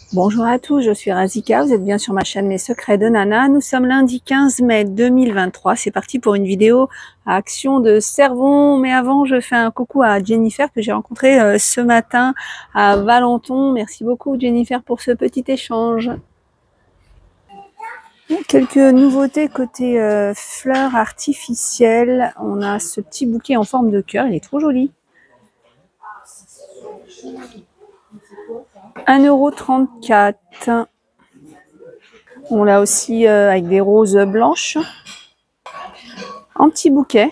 Bonjour à tous, je suis Razika, vous êtes bien sur ma chaîne Mes Secrets de Nana. Nous sommes lundi 15 mai 2023, c'est parti pour une vidéo à action de Cervon. Mais avant, je fais un coucou à Jennifer que j'ai rencontrée ce matin à Valenton. Merci beaucoup Jennifer pour ce petit échange. Quelques nouveautés côté fleurs artificielles. On a ce petit bouquet en forme de cœur, il est trop joli. 1,34 €. On l'a aussi avec des roses blanches en petit bouquet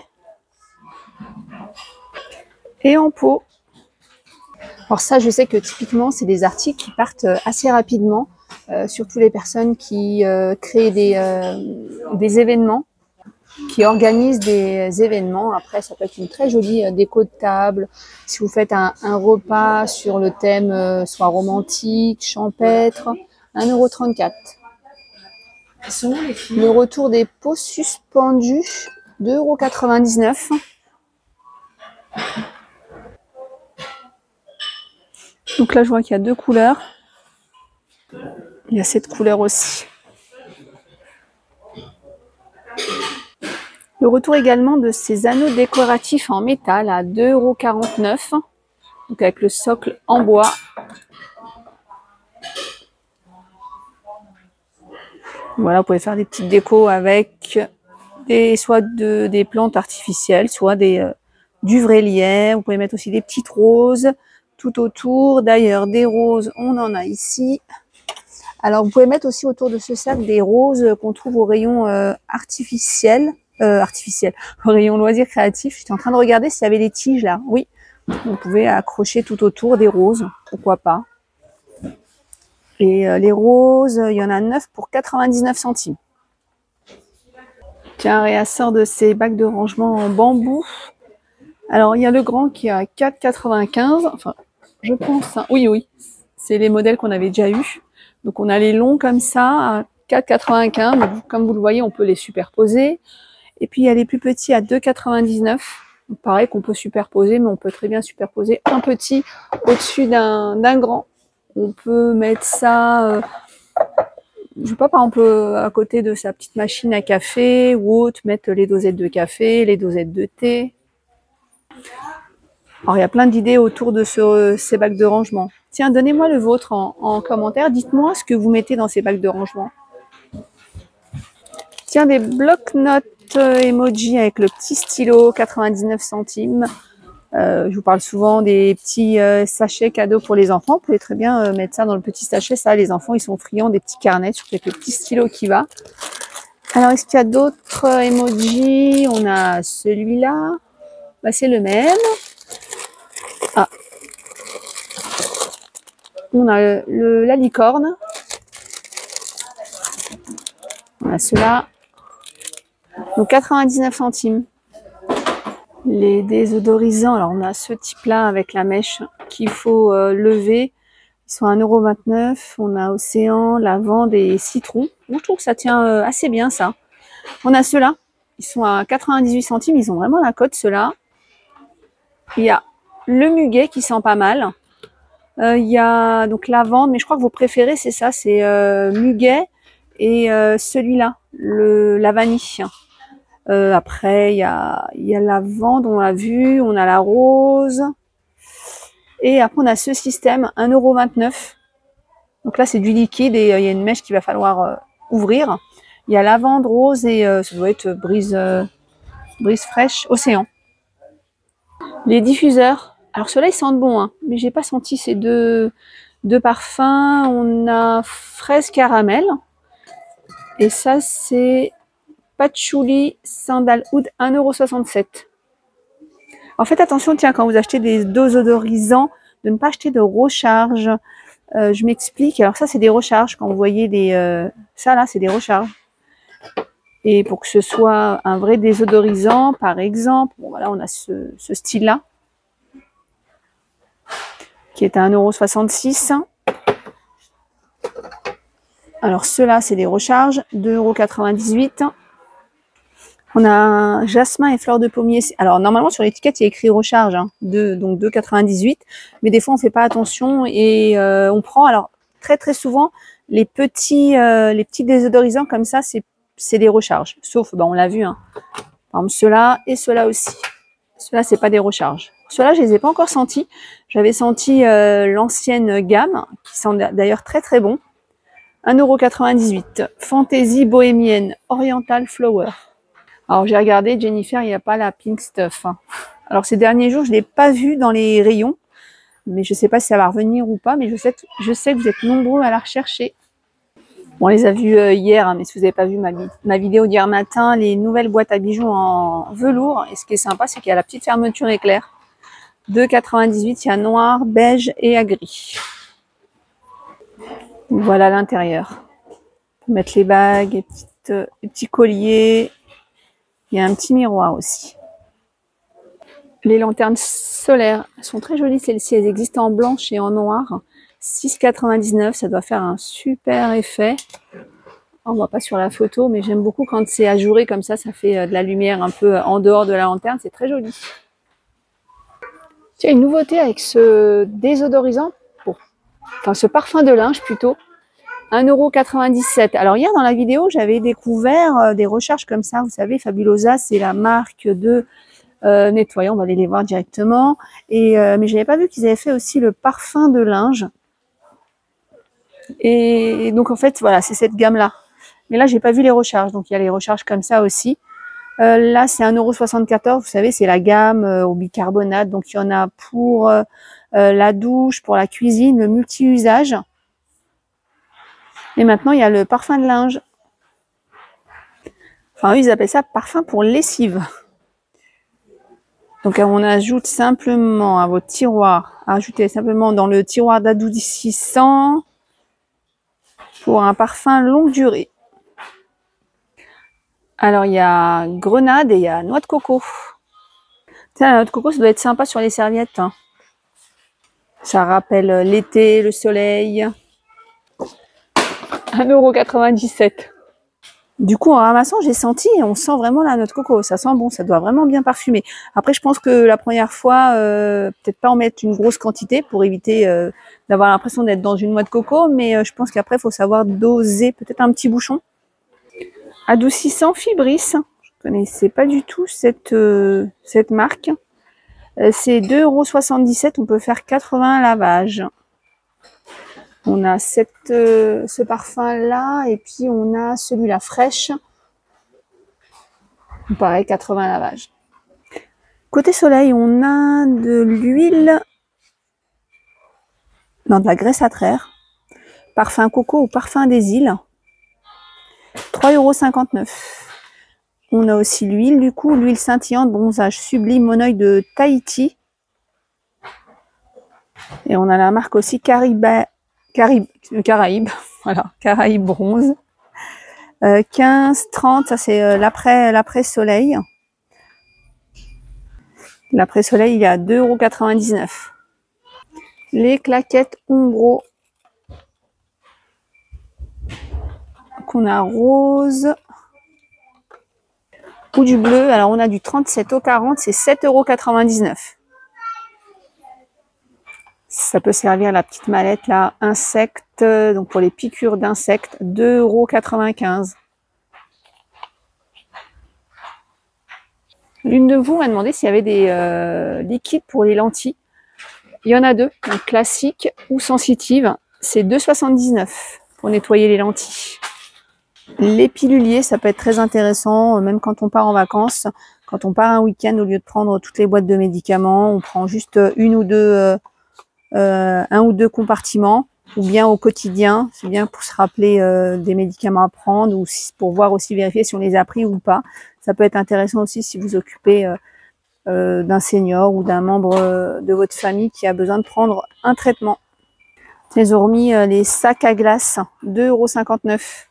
et en pot. Alors ça, je sais que typiquement, c'est des articles qui partent assez rapidement, surtout les personnes qui créent des événements, qui organisent des événements. Après, ça peut être une très jolie déco de table. Si vous faites un repas sur le thème soit romantique, champêtre, 1,34 €. Le retour des pots suspendus, 2,99 €. Donc là, je vois qu'il y a deux couleurs. Il y a cette couleur aussi. Le retour également de ces anneaux décoratifs en métal à 2,49 €. Donc avec le socle en bois. Voilà, vous pouvez faire des petites décos avec soit des plantes artificielles, soit du vrai lierre. Vous pouvez mettre aussi des petites roses tout autour. D'ailleurs, des roses, on en a ici. Alors, vous pouvez mettre aussi autour de ce cercle des roses qu'on trouve au rayon artificiel, au rayon loisirs créatifs. J'étais en train de regarder s'il y avait des tiges là. Oui, vous pouvez accrocher tout autour des roses, pourquoi pas. Et les roses, il y en a 9 pour 99 centimes. Tiens, Réa sort de ces bacs de rangement en bambou. Alors, il y a le grand qui est à 4,95 €. Enfin, je pense, hein. Oui, c'est les modèles qu'on avait déjà eu. Donc, on a les longs comme ça à 4,95 €. Comme vous le voyez, on peut les superposer. Et puis, il y a les plus petits à 2,99 €. Pareil qu'on peut superposer, mais on peut très bien superposer un petit au-dessus d'un grand. On peut mettre ça, je sais pas, par exemple, à côté de sa petite machine à café ou autre, mettre les dosettes de café, les dosettes de thé. Alors, il y a plein d'idées autour de ces bacs de rangement. Tiens, donnez-moi le vôtre en commentaire. Dites-moi ce que vous mettez dans ces bacs de rangement. Tiens, des bloc-notes emoji avec le petit stylo, 99 centimes. Je vous parle souvent des petits sachets cadeaux pour les enfants. Vous pouvez très bien mettre ça dans le petit sachet. Ça, les enfants, ils sont friands des petits carnets, surtout avec le petit stylo qui va. Alors, est-ce qu'il y a d'autres emojis? On a celui-là. Bah, c'est le même. Ah. On a la licorne. On a ceux-là. Donc, 99 centimes. Les désodorisants, alors on a ce type-là avec la mèche qu'il faut lever. Ils sont à 1,29 €. On a océan, lavande et citron. Moi, je trouve que ça tient assez bien, ça. On a ceux-là. Ils sont à 98 centimes. Ils ont vraiment la cote, ceux-là. Il y a le muguet qui sent pas mal. Il y a donc lavande, mais je crois que vos préférés, c'est ça. C'est muguet et celui-là, la vanille. Après, il y a la lavande, on l'a vu, on a la rose. Et après, on a ce système, 1,29 €. Donc là, c'est du liquide et il y a une mèche qu'il va falloir ouvrir. Il y a lavande, rose et ça doit être brise fraîche, océan. Les diffuseurs. Alors ceux-là, ils sentent bon, hein, mais j'ai pas senti ces deux parfums. On a fraise caramel. Et ça, c'est Patchouli Sandalwood, 1,67 €. En fait, attention, tiens, quand vous achetez des désodorisants, de ne pas acheter de recharge. Je m'explique. Alors ça, c'est des recharges. Quand vous voyez ça là, c'est des recharges. Et pour que ce soit un vrai désodorisant, par exemple, bon, voilà, on a ce style-là, qui est à 1,66 €. Alors ceux-là, c'est des recharges, 2,98 €. On a jasmin et fleurs de pommier. Alors normalement sur l'étiquette il y a écrit recharge, hein, donc 2,98 €. Mais des fois on fait pas attention et on prend. Alors très souvent, les petits désodorisants comme ça, c'est des recharges. Sauf, on l'a vu, hein. Par exemple, ceux-là et ceux-là aussi. Ceux-là, c'est pas des recharges. Ceux-là, je les ai pas encore sentis. J'avais senti l'ancienne gamme, qui sent d'ailleurs très bon. 1,98 €. Fantasy bohémienne, Oriental Flower. Alors, j'ai regardé, Jennifer, il n'y a pas la Pink Stuff. Alors, ces derniers jours, je l'ai pas vu dans les rayons. Mais je sais pas si ça va revenir ou pas. Mais je sais que vous êtes nombreux à la rechercher. Bon, on les a vus hier, hein, mais si vous n'avez pas vu ma vidéo d'hier matin, les nouvelles boîtes à bijoux en velours. Et ce qui est sympa, c'est qu'il y a la petite fermeture éclair. 2,98 €, il y a noir, beige et à gris. Voilà l'intérieur. On peut mettre les bagues, les petits colliers. Il y a un petit miroir aussi. Les lanternes solaires, elles sont très jolies celles-ci. Elles existent en blanche et en noir. 6,99 €, ça doit faire un super effet. On voit pas sur la photo, mais j'aime beaucoup quand c'est ajouré comme ça fait de la lumière un peu en dehors de la lanterne, c'est très joli. Tiens, une nouveauté avec ce désodorisant, ce parfum de linge plutôt, 1,97 €. Alors hier dans la vidéo, j'avais découvert des recharges comme ça, vous savez, Fabulosa, c'est la marque de nettoyant, on va aller les voir directement. Mais j'avais pas vu qu'ils avaient fait aussi le parfum de linge. Et donc en fait, voilà, c'est cette gamme-là. Mais là, j'ai pas vu les recharges, donc il y a les recharges comme ça aussi. Là, c'est 1,74 €. Vous savez, c'est la gamme au bicarbonate. Donc, il y en a pour la douche, pour la cuisine, le multi-usage. Et maintenant, il y a le parfum de linge. Enfin, eux, ils appellent ça parfum pour lessive. Donc, on ajoute simplement à votre tiroir, ajoutez simplement dans le tiroir d'adoucissant pour un parfum longue durée. Alors, il y a grenade et il y a noix de coco. Tiens, la noix de coco, ça doit être sympa sur les serviettes. Hein. Ça rappelle l'été, le soleil. 1,97 €. Du coup, en ramassant, j'ai senti, on sent vraiment la noix de coco. Ça sent bon, ça doit vraiment bien parfumer. Après, je pense que la première fois, peut-être pas en mettre une grosse quantité pour éviter d'avoir l'impression d'être dans une noix de coco. Mais je pense qu'après, il faut savoir doser peut-être un petit bouchon. Adoucissant Fibris. Je connaissais pas du tout cette marque. C'est 2,77 €. On peut faire 80 lavages. On a ce parfum-là et puis on a celui-là fraîche. Pareil, 80 lavages. Côté soleil, on a de l'huile, non, de la graisse à traire. Parfum coco ou parfum des îles. 3,59 €. On a aussi l'huile, du coup, l'huile scintillante bronzage sublime Monoeil de Tahiti. Et on a la marque aussi Caraïbes, voilà, Caraïbes bronze. 15,30 €, ça c'est l'après-soleil. L'après-soleil, il est à 2,99 €. Les claquettes Umbro. Qu'on a rose ou du bleu. Alors on a du 37 au 40, c'est 7,99 €. Ça peut servir la petite mallette là, insectes, donc pour les piqûres d'insectes, 2,95 €. L'une de vous m'a demandé s'il y avait des liquides pour les lentilles. Il y en a deux, donc classique ou sensitive. C'est 2,79 € pour nettoyer les lentilles. Les piluliers, ça peut être très intéressant, même quand on part en vacances. Quand on part un week-end, au lieu de prendre toutes les boîtes de médicaments, on prend juste un ou deux compartiments, ou bien au quotidien. C'est bien pour se rappeler des médicaments à prendre, ou pour voir aussi, vérifier si on les a pris ou pas. Ça peut être intéressant aussi si vous occupez d'un senior ou d'un membre de votre famille qui a besoin de prendre un traitement. Ils ont remis les sacs à glace, 2,59 €.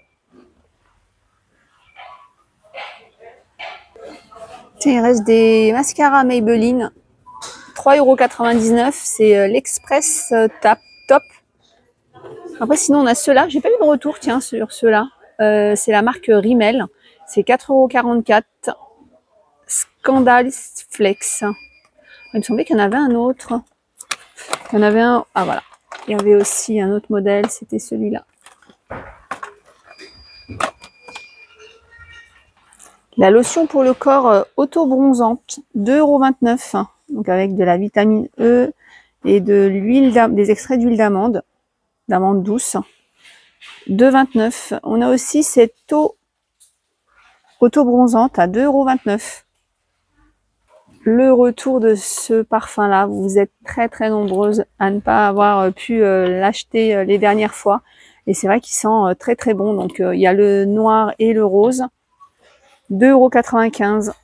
Il reste des mascaras Maybelline, 3,99 €. C'est l'Express Top. Après, sinon, on a ceux-là. J'ai pas eu de retour, tiens, sur ceux-là. C'est la marque Rimmel. C'est 4,44 €. Scandal Flex. Il me semblait qu'il y en avait un autre. Il y en avait un. Ah, voilà. il y avait aussi un autre modèle, c'était celui-là. La lotion pour le corps auto-bronzante, 2,29 €. Donc avec de la vitamine E et de l'huile, des extraits d'huile d'amande douce. 2,29 €. On a aussi cette eau auto-bronzante à 2,29 €. Le retour de ce parfum-là, vous êtes très nombreuses à ne pas avoir pu l'acheter les dernières fois. Et c'est vrai qu'il sent très bon. Donc il y a le noir et le rose. 2,95 €.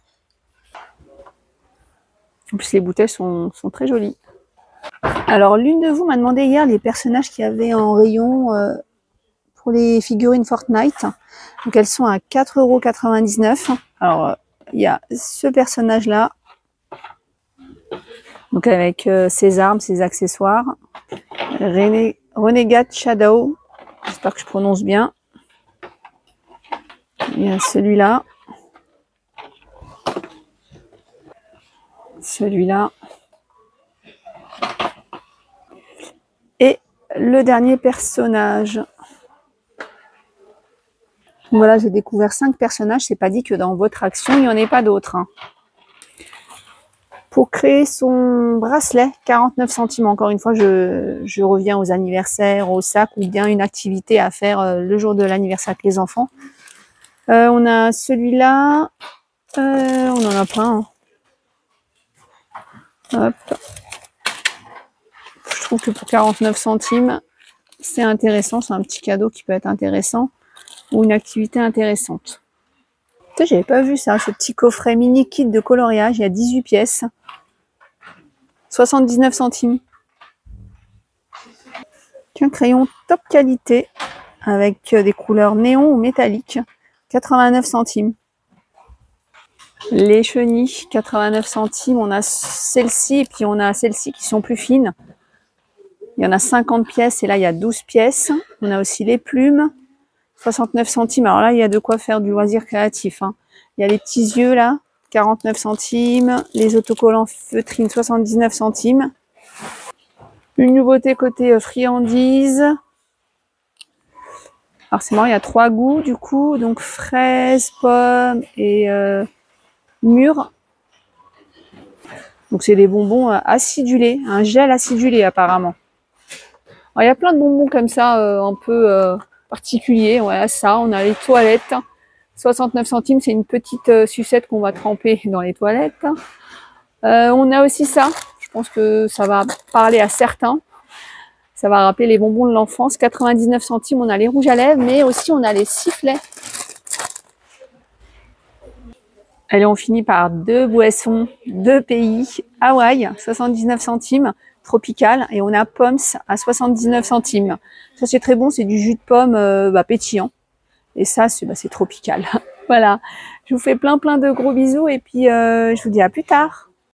En plus les bouteilles sont très jolies. Alors l'une de vous m'a demandé hier les personnages qu'il y avait en rayon pour les figurines Fortnite. Donc elles sont à 4,99 €. Alors il y a ce personnage-là. Donc avec ses armes, ses accessoires. Renegade Shadow. J'espère que je prononce bien. Il y a celui-là. Celui-là. Et le dernier personnage. Voilà, j'ai découvert 5 personnages. C'est pas dit que dans votre action, il n'y en ait pas d'autres. Hein. Pour créer son bracelet, 49 centimes. Encore une fois, je reviens aux anniversaires, au sac ou bien une activité à faire le jour de l'anniversaire avec les enfants. On a celui-là. On en a plein. Hein. Hop. Je trouve que pour 49 centimes, c'est intéressant. C'est un petit cadeau qui peut être intéressant ou une activité intéressante. J'avais pas vu ça, ce petit coffret mini kit de coloriage. Il y a 18 pièces. 79 centimes. Un crayon top qualité avec des couleurs néon ou métalliques. 89 centimes. Les chenilles, 89 centimes. On a celle-ci et puis on a celles-ci qui sont plus fines. Il y en a 50 pièces et là il y a 12 pièces. On a aussi les plumes, 69 centimes. Alors là il y a de quoi faire du loisir créatif. Hein. Il y a les petits yeux là, 49 centimes. Les autocollants feutrines, 79 centimes. Une nouveauté côté friandises. Alors c'est marrant, il y a 3 goûts du coup. Donc fraise, pomme et mûre. Donc c'est des bonbons acidulés, un gel acidulé apparemment. Alors, il y a plein de bonbons comme ça, un peu particuliers. Voilà ça, on a les toilettes. 69 centimes, c'est une petite sucette qu'on va tremper dans les toilettes. On a aussi ça. Je pense que ça va parler à certains. Ça va rappeler les bonbons de l'enfance. 99 centimes, on a les rouges à lèvres, mais aussi on a les sifflets. Allez, on finit par 2 boissons, 2 pays. Hawaï, 79 centimes, tropical. Et on a Poms à 79 centimes. Ça, c'est très bon, c'est du jus de pomme pétillant. Et ça, c'est tropical. Voilà, je vous fais plein de gros bisous et puis je vous dis à plus tard.